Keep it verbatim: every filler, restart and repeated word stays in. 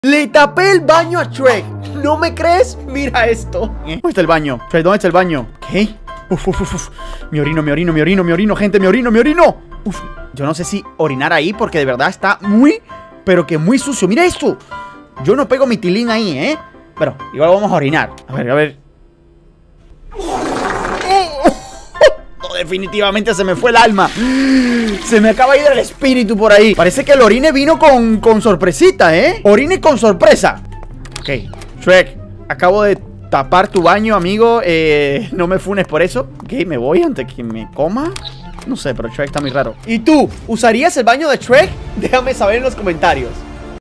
Le tapé el baño a Shrek. ¿No me crees? Mira esto. ¿Dónde está el baño? Shrek, ¿dónde está el baño? ¿Qué? Uf, uf, uf, uf. Me orino, me orino, me orino, me orino, gente, me orino, me orino. Uf, yo no sé si orinar ahí porque de verdad está muy, pero que muy sucio. Mira esto. Yo no pego mi tilín ahí, ¿eh? Pero igual vamos a orinar. A ver, a ver. Oh, definitivamente se me fue el alma. Se me acaba de ir el espíritu por ahí. Parece que el orine vino con, con sorpresita, ¿eh? Orine con sorpresa. Ok, Shrek, acabo de tapar tu baño, amigo. eh, No me funes por eso. Ok, me voy antes que me coma. No sé, pero Shrek está muy raro. ¿Y tú? ¿Usarías el baño de Shrek? Déjame saber en los comentarios.